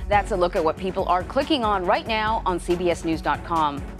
That's a look at what people are clicking on right now on CBSNews.com.